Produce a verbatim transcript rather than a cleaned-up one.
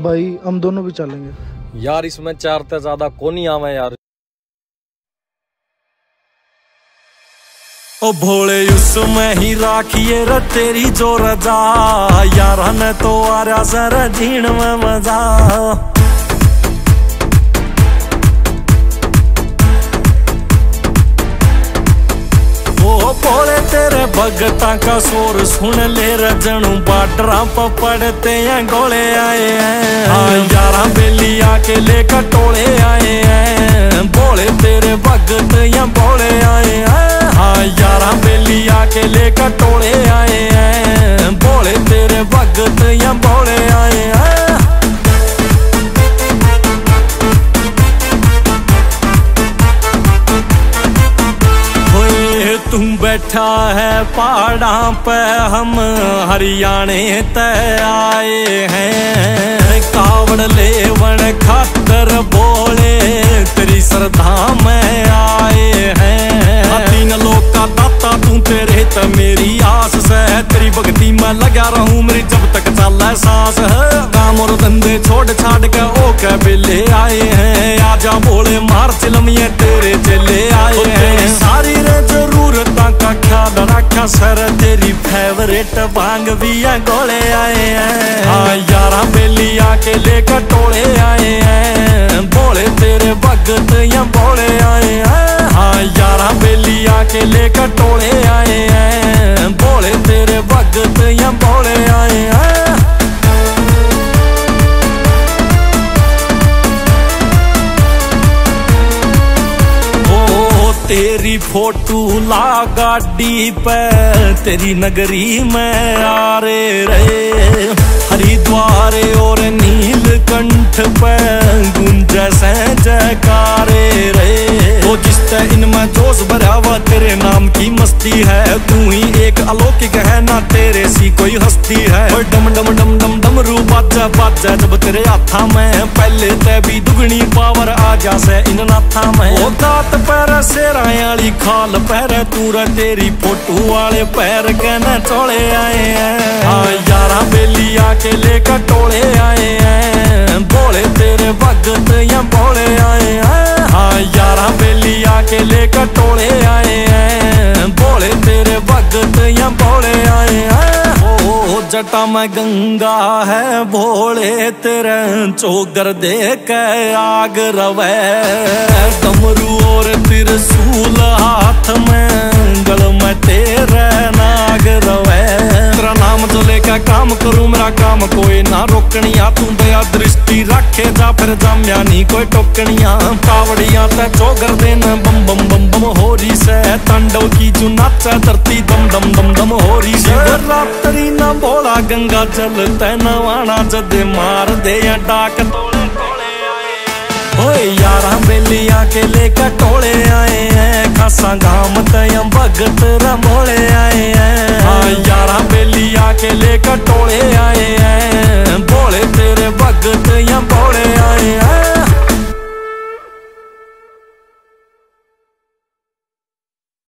भाई हम दोनों भी चलेंगे यार, इसमें चार ते ज्यादा कौन ही आवे यार। ओ भोले उसमें ही राखिए रे तेरी जो रजा, यारा ने तो आ रहा सर जीण में मजा। ओ भोले तेरे भगता का शोर सुन ले रजनू, बाडरा पड़ते हैं गोले आए हैं। हाँ यारा बेली आके लेकर टोले आए हैं, भोले तेरे भगत या भोले आए हैं। हाँ यारा बेली आके लेकर टोले आए हैं, भोले तेरे भगत या भोले आए हैं। तुम बैठा है पहाड़ा पे, हम हरियाणे ते आए हैं। कावड़ लेवन खातर बोले तेरी श्रद्धा में आए हैं। तीन लोग का दाता तू, तेरे ते मेरी आस से, तेरी भक्ति में लगा रहूं मेरी जब तक चले सांस है। काम और धंधे छोड़ छाड़ के ओ के बेले आए हैं, आजा बोले मार चिलमिया तेरे चले आए हैं। सारी रे जरूरतां का ख्याल रखा सर, तेरी फेवरेट भांग भी है गोले आए हैं। हाँ यारा बेली आके लेकर टोले आए हैं, भोले तेरे भगत या भोले आए हैं। हाँ यारा बेली आके लेकर टोले आए हैं, भोले तेरे भगत या भोले आए हैं। तेरी फोटो ला गाड़ी पे, तेरी नगरी में आ रे रे। हरिद्वार और नीलकंठ पे गुंजे से जयकारे रे। वो जिसते इनमें जोश भरा हुआ तेरे नाम की मस्ती है, तू ही एक अलौकिक है ना तेरे सी कोई हस्ती है। और डम डम डम डम डमरू बाजा बाजा जब तेरे हाथा में, पहले ते भी दुगनी पावर आ जा से इन नाथा में। वो दात पैर शेरा वाली खाल पैर तूरा, तेरी फोटो वाले पैर कहना टोले आए हैं। हाँ यारा बेली आके लेकर टोले आए हैं, भोले तेरे भगत या भोले आए हैं। हाँ यारा बेली आके लेकर टोले आए हैं, भोले तेरे भगत या भोले आए हैं। ओ जटा में गंगा है भोले तेरे, चोगर दे के आग रवे। डमरू और त्रिशूल हाथ में, गल में तेरे नाग रवे। तेरा नाम जो लेकर काम करूं मेरा काम कोई ना रोकनिया, तू दया दृष्टि रखे जा फिर जाम्या नहीं कोई टोकनिया। कावड़िया ते चोगर देन बम बम बम बम हो रही से, तांडव की जो नाचा धरती दम दम दम दम हो रही से। रात्रि ना भोला गंगा जल ते नवाना, जदे मार दे या डाक तोले तोले आए। ओए यारा बेली आके लेकर टोले आए हैं, खासा गाम तयम भगत रमोले आए हैं। हाँ यारा बेली आके लेकर टोले आए हैं, भोले तेरे भगत